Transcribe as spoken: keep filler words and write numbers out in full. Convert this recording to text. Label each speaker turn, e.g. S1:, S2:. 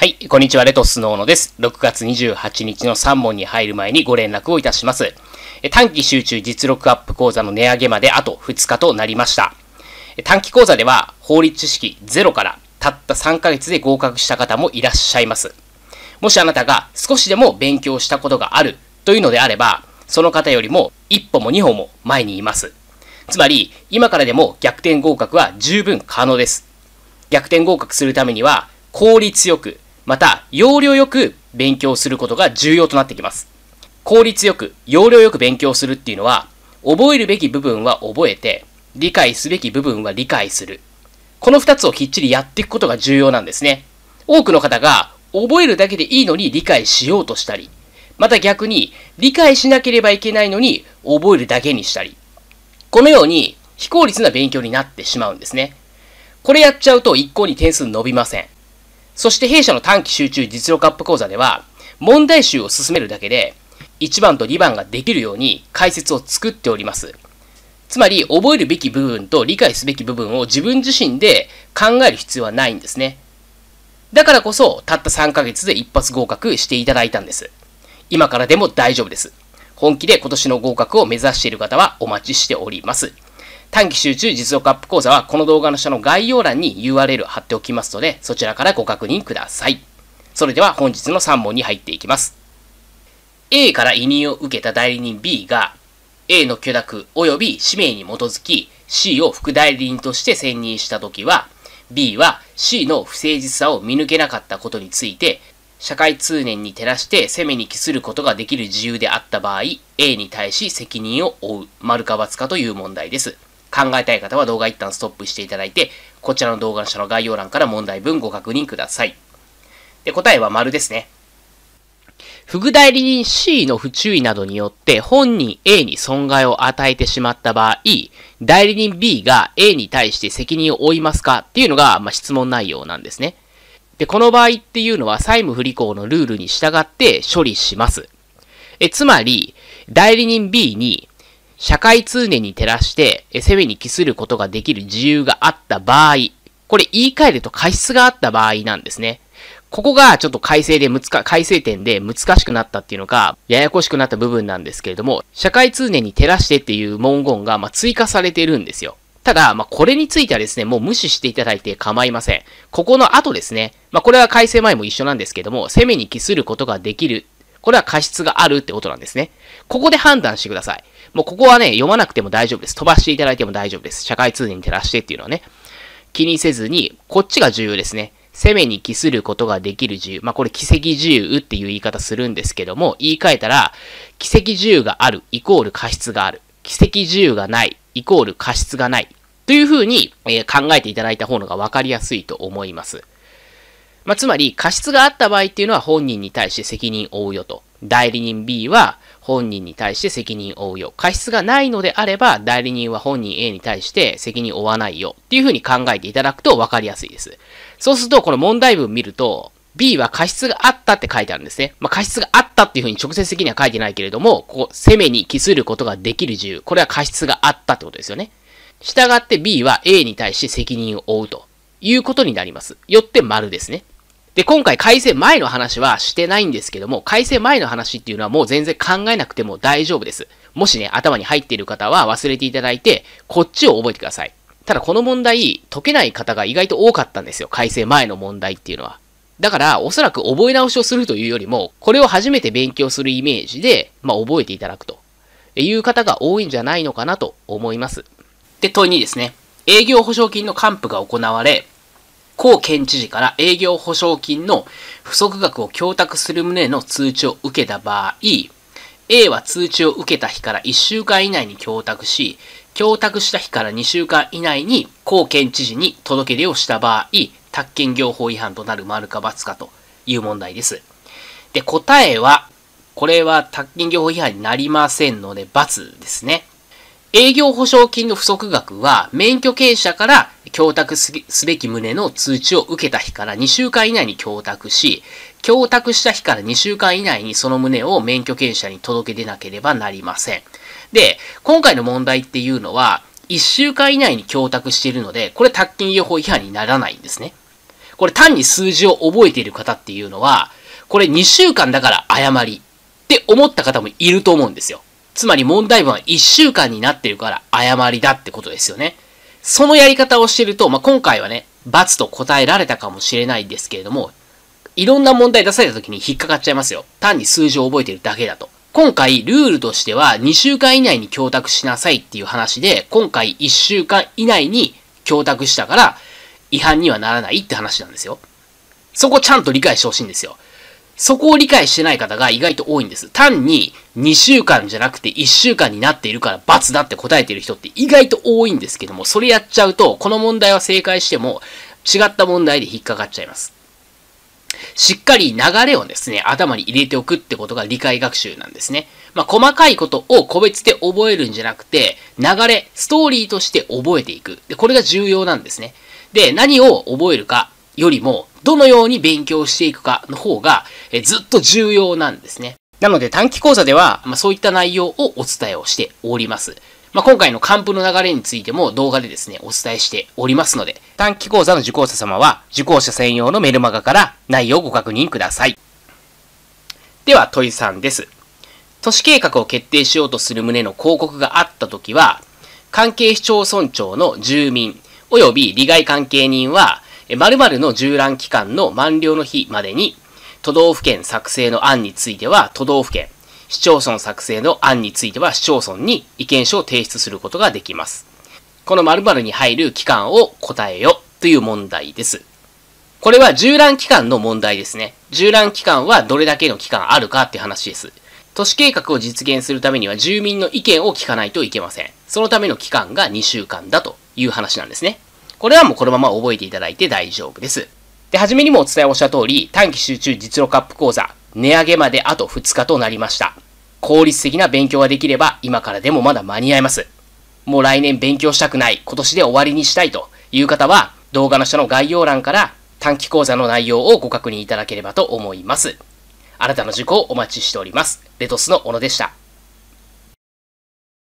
S1: はい、こんにちは。レトスノーノです。ろくがつにじゅうはちにちのさん問に入る前にご連絡をいたします。短期集中実力アップ講座の値上げまであとふつかとなりました。短期講座では法律知識ゼロからたったさんかげつで合格した方もいらっしゃいます。もしあなたが少しでも勉強したことがあるというのであれば、その方よりもいっぽもにほも前にいます。つまり、今からでも逆転合格は十分可能です。逆転合格するためには、効率よく、また、要領よく勉強することが重要となってきます。効率よく、要領よく勉強するっていうのは、覚えるべき部分は覚えて、理解すべき部分は理解する。この二つをきっちりやっていくことが重要なんですね。多くの方が、覚えるだけでいいのに理解しようとしたり、また逆に、理解しなければいけないのに、覚えるだけにしたり。このように、非効率な勉強になってしまうんですね。これやっちゃうと一向に点数伸びません。そして弊社の短期集中実力アップ講座では、問題集を進めるだけで、いちばんとにばんができるように解説を作っております。つまり、覚えるべき部分と理解すべき部分を自分自身で考える必要はないんですね。だからこそ、たったさんかげつで一発合格していただいたんです。今からでも大丈夫です。本気で今年の合格を目指している方はお待ちしております。短期集中実力アップ講座はこの動画の下の概要欄に ユーアールエル 貼っておきますので、そちらからご確認ください。それでは本日のさん問に入っていきます。A から委任を受けた代理人 B が A の許諾及び氏名に基づき C を副代理人として選任したときは、B は C の不誠実さを見抜けなかったことについて、社会通念に照らして責めに帰することができる自由であった場合、A に対し責任を負う、丸か×かという問題です。考えたい方は動画一旦ストップしていただいて、こちらの動画の下の概要欄から問題文ご確認ください。で、答えは丸ですね。副代理人 C の不注意などによって本人 A に損害を与えてしまった場合、代理人 B が A に対して責任を負いますかっていうのが、まあ、質問内容なんですね。で、この場合っていうのは債務不履行のルールに従って処理します。え、つまり、代理人 B に社会通念に照らして責めに帰することができる自由があった場合、これ言い換えると過失があった場合なんですね。ここがちょっと改正で難か、改正点で難しくなったっていうのが、ややこしくなった部分なんですけれども、社会通念に照らしてっていう文言がまあ追加されているんですよ。ただ、まあ、これについてはですね、もう無視していただいて構いません。ここの後ですね、まあ、これは改正前も一緒なんですけども、責めに帰することができる。これは過失があるってことなんですね。ここで判断してください。もうここはね、読まなくても大丈夫です。飛ばしていただいても大丈夫です。社会通念に照らしてっていうのはね。気にせずに、こっちが重要ですね。責めに帰することができる自由。まあ、これ、奇跡自由っていう言い方するんですけども、言い換えたら、奇跡自由があるイコール過失がある。奇跡自由がないイコール過失がない。というふうに、えー、考えていただいた方のが分かりやすいと思います。まあ、つまり、過失があった場合っていうのは本人に対して責任を負うよと。代理人 B は本人に対して責任を負うよ。過失がないのであれば、代理人は本人 A に対して責任を負わないよ。っていうふうに考えていただくと分かりやすいです。そうすると、この問題文見ると、B は過失があったって書いてあるんですね。まあ、過失があったっていうふうに直接的には書いてないけれども、ここ、責めに帰することができる自由。これは過失があったってことですよね。したがって B は A に対して責任を負うということになります。よって丸ですね。で、今回改正前の話はしてないんですけども、改正前の話っていうのはもう全然考えなくても大丈夫です。もしね、頭に入っている方は忘れていただいて、こっちを覚えてください。ただこの問題、解けない方が意外と多かったんですよ。改正前の問題っていうのは。だから、おそらく覚え直しをするというよりも、これを初めて勉強するイメージで、まあ覚えていただくという方が多いんじゃないのかなと思います。で、問いにですね、営業保証金の還付が行われ、高県知事から営業保証金の不足額を供託する旨の通知を受けた場合、A は通知を受けた日からいっしゅうかん以内に供託し、供託した日からにしゅうかん以内に高県知事に届け出をした場合、宅建業法違反となる丸か×かという問題です。で、答えは、これは宅建業法違反になりませんので×ですね。営業保証金の不足額は、免許経営者から供託すべき旨の通知を受けた日からにしゅうかん以内に供託し、供託した日からにしゅうかん以内にその旨を免許経営者に届け出なければなりません。で、今回の問題っていうのは、いっしゅうかん以内に供託しているので、これ宅建業法違反にならないんですね。 これ単に数字を覚えている方っていうのは、これにしゅうかんだから誤りって思った方もいると思うんですよ。つまり問題文はいっしゅうかんになってるから誤りだってことですよね。そのやり方をしてると、まあ、今回はね、×と答えられたかもしれないですけれども、いろんな問題出された時に引っかかっちゃいますよ。単に数字を覚えてるだけだと。今回、ルールとしてはにしゅうかん以内に供託しなさいっていう話で、今回いっしゅうかん以内に供託したから、違反にはならないって話なんですよ。そこちゃんと理解してほしいんですよ。そこを理解してない方が意外と多いんです。単ににしゅうかんじゃなくていっしゅうかんになっているから×だって答えている人って意外と多いんですけども、それやっちゃうと、この問題は正解しても違った問題で引っかかっちゃいます。しっかり流れをですね、頭に入れておくってことが理解学習なんですね。まあ、細かいことを個別で覚えるんじゃなくて、流れ、ストーリーとして覚えていく。で、これが重要なんですね。で、何を覚えるかよりも、どのように勉強していくかの方が、えずっと重要なんですね。なので短期講座では、まあ、そういった内容をお伝えをしております。まあ、今回の還付の流れについても動画でですね、お伝えしておりますので、短期講座の受講者様は、受講者専用のメルマガから内容をご確認ください。では、問いさんです。都市計画を決定しようとする旨の広告があったときは、関係市町村長の住民及び利害関係人は、〇〇の縦覧期間の満了の日までに、都道府県作成の案については都道府県、市町村作成の案については市町村に意見書を提出することができます。この〇〇に入る期間を答えよという問題です。これは縦覧期間の問題ですね。縦覧期間はどれだけの期間あるかって話です。都市計画を実現するためには住民の意見を聞かないといけません。そのための期間がにしゅうかんだという話なんですね。これはもうこのまま覚えていただいて大丈夫です。で、はじめにもお伝えをした通り、短期集中実力アップ講座、値上げまであとふつかとなりました。効率的な勉強ができれば、今からでもまだ間に合います。もう来年勉強したくない、今年で終わりにしたいという方は、動画の下の概要欄から短期講座の内容をご確認いただければと思います。あなたの受講をお待ちしております。レトスの小野でした。